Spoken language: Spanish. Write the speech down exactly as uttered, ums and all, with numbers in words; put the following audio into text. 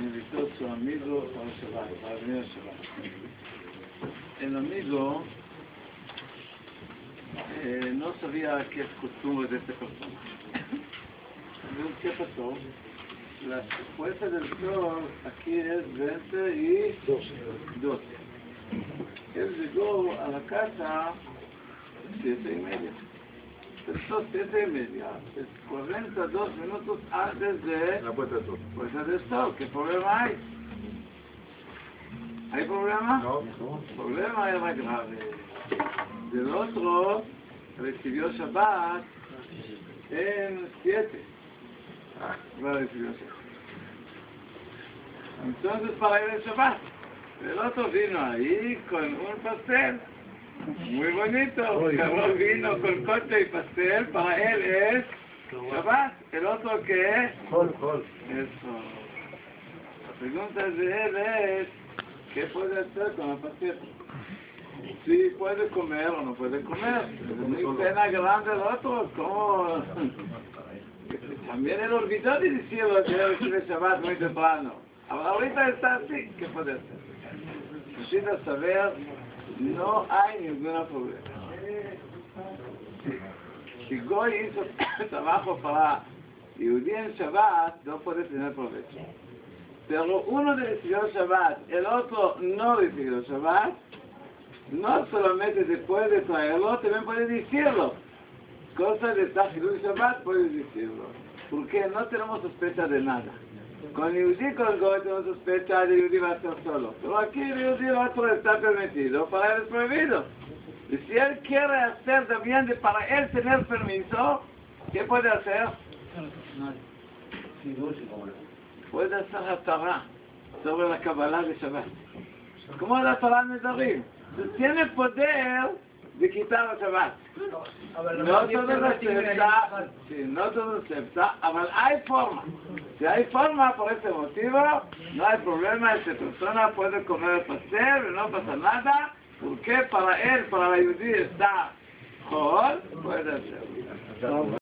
invitó a su amigo para Shabbat, para venir a Shabbat. El amigo eh, no sabía qué es costumbre de esta persona. Entonces, ¿qué pasó? La puesta del sol aquí es veinte y doce. Él llegó a la casa siete y media. Empezó siete y media. Es cuarenta y dos minutos antes de la puesta del sol. Puesta del sol. ¿Qué problema hay? ¿Hay problema? No. El problema era grave. Del otro recibió Shabbat en siete. No recibió Shabbat. Entonces para él el Shabbat. El otro vino ahí con un pastel. Muy bonito. El vino con coche y pastel. Para él es Shabbat. El otro que es Col, col. eso. La pregunta de él es: ¿qué puede hacer con el pastel? Si puede comer o no puede comer. Es muy pena grande el otro. ¿Cómo? También él olvidó de decirlo que recibe Shabbat muy temprano. Ahora ahorita está así. ¿Qué puede hacer? Necesita saber, no hay ningún problema. Si Goy hizo trabajo para Yehudí en Shabbat, no puede tener provecho. Pero uno recibió Shabbat, el otro no recibió Shabbat, no solamente después de traerlo, también puede decirlo. Cosa de Tajilul Shabbat puede decirlo. Porque no tenemos sospecha de nada. Con Yehudí, con Goy, tenemos sospecha de Yehudí va a estar solo. Pero aquí Yehudí va a estar permitido, para él es prohibido. Y si él quiere hacer también de para él tener permiso, ¿qué puede hacer? Puede hacer la Torah sobre la Kabbalah de Shabbat. Como la Torah de Darim. Tiene poder de quitar el Shabbat. No todo lo acepta, sí, no todo lo acepta, pero hay forma. Si hay forma por este motivo, no hay problema, esta persona puede comer el pastel, no pasa nada, porque para él, para la Yehudí está Jol, puede hacerlo.